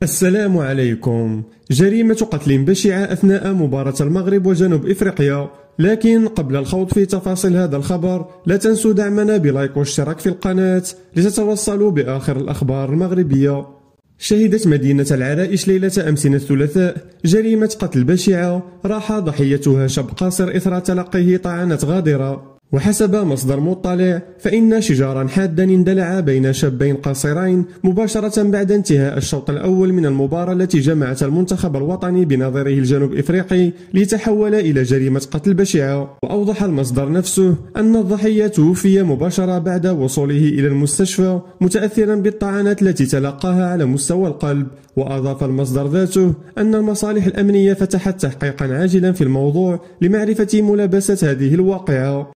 السلام عليكم. جريمة قتل بشعة أثناء مباراة المغرب وجنوب إفريقيا. لكن قبل الخوض في تفاصيل هذا الخبر لا تنسوا دعمنا بلايك واشتراك في القناة لتتوصلوا بآخر الأخبار المغربية. شهدت مدينة العرائش ليلة أمس الثلاثاء جريمة قتل بشعة راح ضحيتها شاب قاصر إثر تلقيه طعنات غادرة. وحسب مصدر مطلع فإن شجارا حادا اندلع بين شابين قاصرين مباشرة بعد انتهاء الشوط الأول من المباراة التي جمعت المنتخب الوطني بنظيره الجنوب إفريقي ليتحول إلى جريمة قتل بشعة. وأوضح المصدر نفسه أن الضحية توفي مباشرة بعد وصوله إلى المستشفى متأثرا بالطعنات التي تلقاها على مستوى القلب. وأضاف المصدر ذاته أن المصالح الأمنية فتحت تحقيقا عاجلا في الموضوع لمعرفة ملابسة هذه الواقعة.